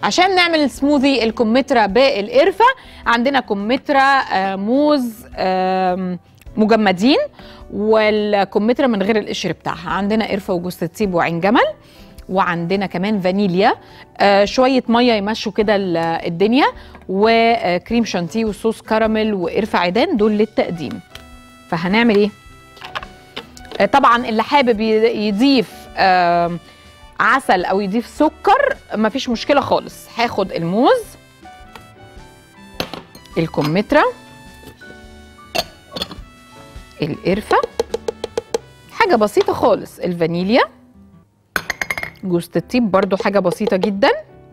عشان نعمل سموذي الكمثرى بالقرفه، عندنا كمثرى موز مجمدين، والكمثرى من غير القشر بتاعها، عندنا قرفه وجوز الطيب وعين جمل، وعندنا كمان فانيليا، شويه ميه يمشوا كده الدنيا، وكريم شانتيه وصوص كراميل وقرفه عيدان، دول للتقديم. فهنعمل ايه؟ طبعا اللي حابب يضيف عسل او يضيف سكر مفيش مشكله خالص. هاخد الموز، الكمثرى، القرفه، حاجه بسيطه خالص، الفانيليا، جوز الطيب برضو حاجه بسيطه جدا،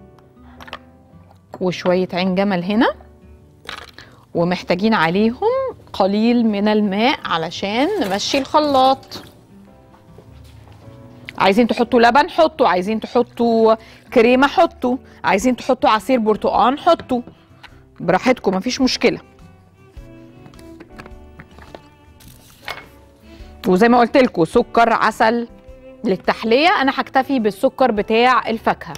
وشويه عين جمل هنا، ومحتاجين عليهم قليل من الماء علشان نمشي الخلاط. عايزين تحطوا لبن حطوا، عايزين تحطوا كريمه حطوا، عايزين تحطوا عصير برتقال حطوا، براحتكم مفيش مشكله. وزي ما قلت لكم سكر عسل للتحليه، انا هكتفي بالسكر بتاع الفاكهه.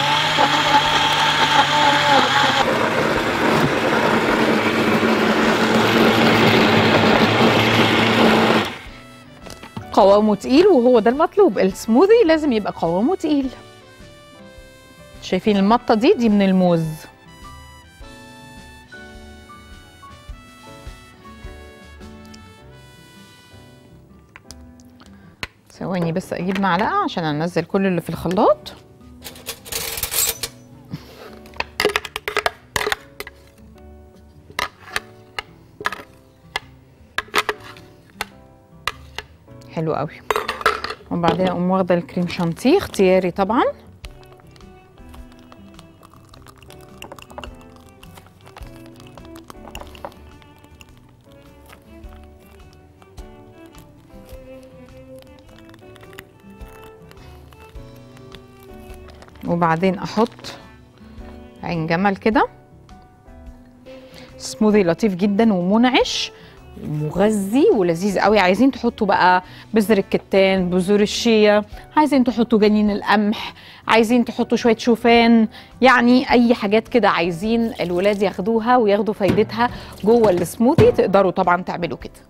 قوامه تقيل وهو ده المطلوب، السموذي لازم يبقى قوامه تقيل. شايفين المطه دي من الموز. ثواني بس اجيب معلقه عشان انزل كل اللي في الخلاط. حلو قوي. وبعدين اقوم واخده الكريم شانتيه اختياري طبعا، وبعدين احط عين جمل كده. سموذي لطيف جدا ومنعش ومغذي ولذيذ قوي. عايزين تحطوا بقى بذر الكتان، بذور الشيا، عايزين تحطوا جنين القمح، عايزين تحطوا شويه شوفان، يعني اي حاجات كده عايزين الولاد ياخدوها وياخدوا فايدتها جوه السموذي، تقدروا طبعا تعملوا كده.